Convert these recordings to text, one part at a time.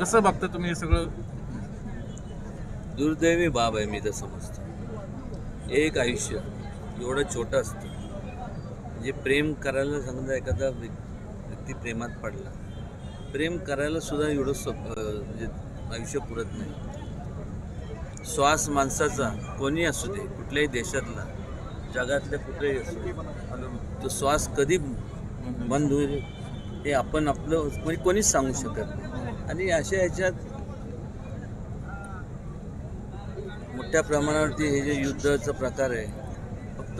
कसं बघता तुम्ही हे सगळं? दुर्दैवी बाब आहे मी तर समजतो. एक आयुष्य एवढं छोटं असतं. जे प्रेम करायला समजा एखादा व्यक्ती प्रेमात पडला, प्रेम करायला सुद्धा एवढं म्हणजे आयुष्य पुरत नाही. श्वास माणसाचा कोणी असू दे, कुठल्याही देशातला, जगातल्या कुठेही असू दे, तो श्वास कधी बंद होईल हे आपण आपलं म्हणजे कोणीच सांगू शकत नाही. आणि अशा ह्याच्यात मोठ्या प्रमाणावरती हे जे युद्धाचा प्रकार आहे, फक्त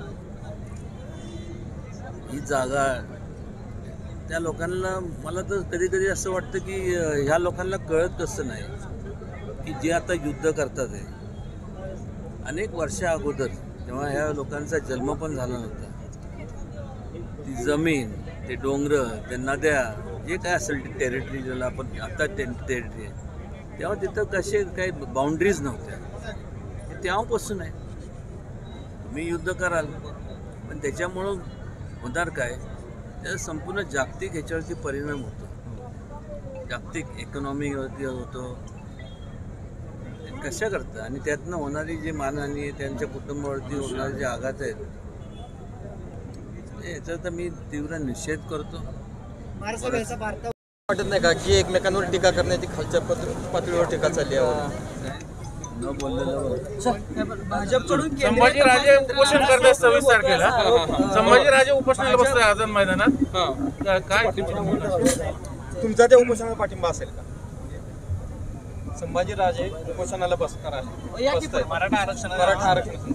ही जागा त्या लोकांना, मला तर कधी कधी असं वाटतं की ह्या लोकांना कळत कसं नाही की जे आता युद्ध करतात आहे, अनेक वर्षा अगोदर जेव्हा ह्या लोकांचा जन्म पण झाला नव्हता, ती जमीन, ते डोंगरं, ते नद्या, जे काय असेल ती टेरिटरी, ज्याला आपण आता टेरिटरी आहे, तेव्हा तिथं कसे काही बाउंड्रीज नव्हत्या. तेव्हापासून आहे. तुम्ही युद्ध कराल पण त्याच्यामुळं होणार काय, त्याचा संपूर्ण जागतिक ह्याच्यावरती परिणाम होतो, जागतिक इकॉनॉमीवरती होतो. कशा करतं आणि त्यातनं होणारी जी मानहानी, त्यांच्या कुटुंबावरती होणारे जे आघात आहेत, याचा तर मी तीव्र निषेध करतो. वाटत नाही का की एकमेकांवर टीका करण्याची खालच्या पातळीवर टीका चालली आहे? न बोललेलं संभाजीराजे उपोषण करतात 26 तारखेला. संभाजीराजे उपोषणाला बसतात आझाद मैदानात. काय तुमचा त्या उपोषणाला पाठिंबा असेल का? संभाजीराजे उपोषणाला बसणार आहे मराठा आरक्षण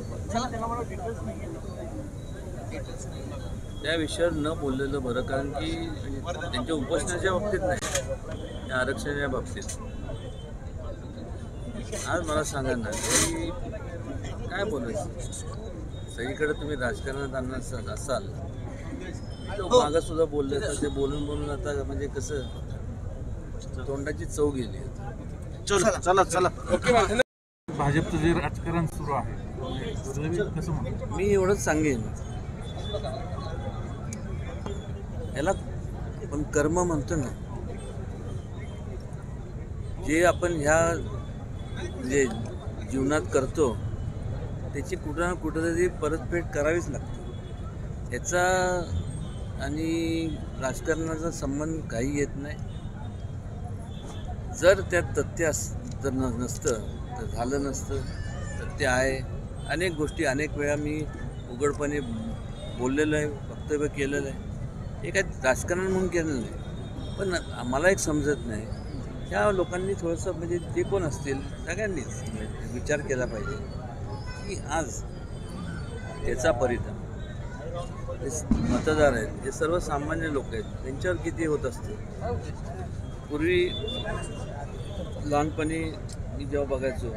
त्या विषयावर न बोललेलं बरं, कारण की त्यांच्या उपोषणाच्या बाबतीत नाही, त्या आरक्षणाच्या बाबतीत. आज मला सांगा ना की काय बोलायचं, सगळीकडे तुम्ही राजकारणात आणणार असाल तर मागं सुद्धा बोलले तर ते बोलून बोलून आता म्हणजे कसं तोंडाची चव गेली. चला चला. भाजपचं जे राजकारण सुरू आहे कसं म्हणतो? मी एवढंच सांगेन, याला आपण कर्म म्हणतो ना, जे आपण ह्या म्हणजे जीवनात करतो त्याची कुठं ना कुठंतरी परतफेड करावीच लागते. याचा आणि राजकारणाचा संबंध काही येत नाही. जर त्यात तथ्य जर नसतं तर झालं नसतं, तथ्य आहे. अनेक गोष्टी अनेक वेळा मी उघडपणे बोललेलं आहे, वक्तव्य केलेलं आहे. हे काय राजकारण म्हणून केलं नाही, पण मला एक समजत नाही, ह्या लोकांनी थोडंसं म्हणजे जे कोण असतील सगळ्यांनीच विचार केला पाहिजे की आज त्याचा परिणाम जे मतदार आहेत, जे सर्वसामान्य लोक आहेत, त्यांच्यावर किती होत असते. पूर्वी लहानपणी मी जेव्हा बघायचो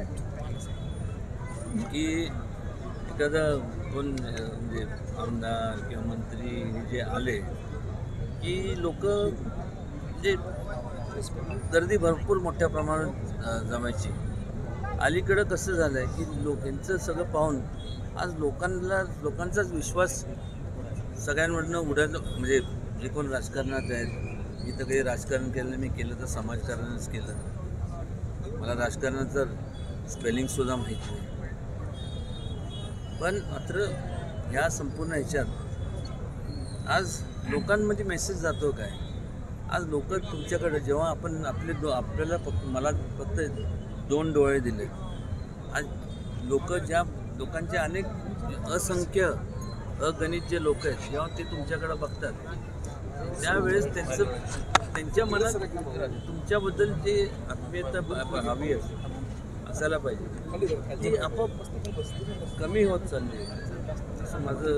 की एखादा कोण म्हणजे आमदार किंवा मंत्री जे आले की लोक म्हणजे गर्दी भरपूर मोठ्या प्रमाणात जमायची. अलीकडं कसं झालं आहे की यांचं सगळं पाहून आज लोकांचाच विश्वास सगळ्यांवरनं उडायला, म्हणजे जे कोण राजकारणात आहेत, मी तर काही राजकारण केलं, मी केलं तर समाजकारणच केलं, मला राजकारणाचं स्पेलिंगसुद्धा माहीत नाही. पण मात्र ह्या संपूर्ण ह्याच्यात आज लोकांमध्ये मेसेज जातो काय, आज लोक तुमच्याकडे जेव्हा आपण आपल्याला मला फक्त 2 डोळे दिले, आज लोकांचे अनेक असंख्य अगणित जे लोक आहेत, जेव्हा ते तुमच्याकडे बघतात त्यावेळेस त्यांच्या मनात तुमच्याबद्दल जे आत्मीयता हवी असायला पाहिजे, ती आपोआप कमी होत चालली. असं माझं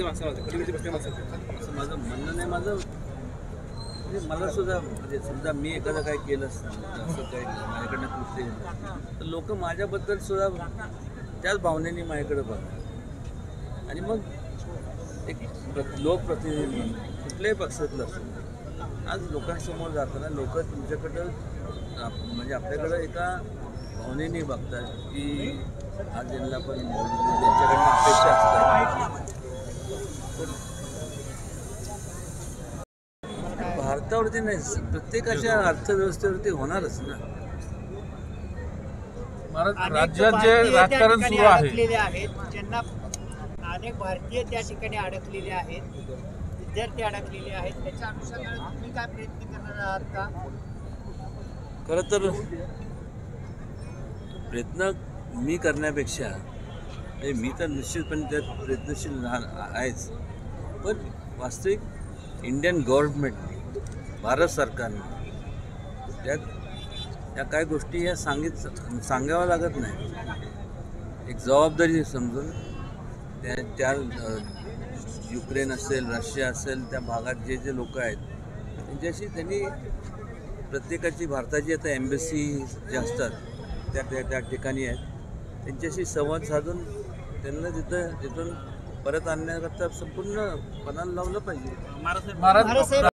म्हणणं नाही. माझं म्हणजे मला सुद्धा म्हणजे समजा मी एखादं काय केलं असं काही माझ्याकडनं कृत्य तर लोक माझ्याबद्दल सुद्धा त्याच भावनेने माझ्याकडे बघतात. आणि मग एक लोकप्रतिनिधी कुठल्याही पक्षातलं असतं, आज लोकांसमोर जाताना लोक तुमच्याकडं म्हणजे आपल्याकडं एका भावनेने बघतात की आज ज्यांना पण त्यांच्याकडनं अपेक्षा असतात. भारतात भारतावरती नाही, प्रत्येकाच्या अर्थव्यवस्थेवरती होणारच ना. महाराज राज्यात जे राजकारण सुरू आहे अडकलेले आहेत, ज्यांना अनेक भारतीय त्या ठिकाणी अडकलेले आहेत, विद्यार्थी अडकलेले आहेत, त्याच्या अनुषंगाने तुम्ही काय प्रयत्न करणार आहात का? खरं तर प्रयत्न मी करण्यापेक्षा म्हणजे मी तर निश्चितपणे त्यात प्रयत्नशील आहेच, पण वास्तविक इंडियन गव्हर्नमेंटने, भारत सरकारने त्यात या काय गोष्टी ह्या सांगाव्या लागत नाही. एक जबाबदारी समजून त्या युक्रेन असेल, रशिया असेल, त्या भागात जे जे लोक आहेत त्यांच्याशी त्यांनी प्रत्येकाची भारताची आता एम्बसी जे असतात त्या ठिकाणी आहेत, त्यांच्याशी संवाद साधून त्यांना तिथून परत आणण्याकरता संपूर्ण पणाला लावलं पाहिजे. महाराज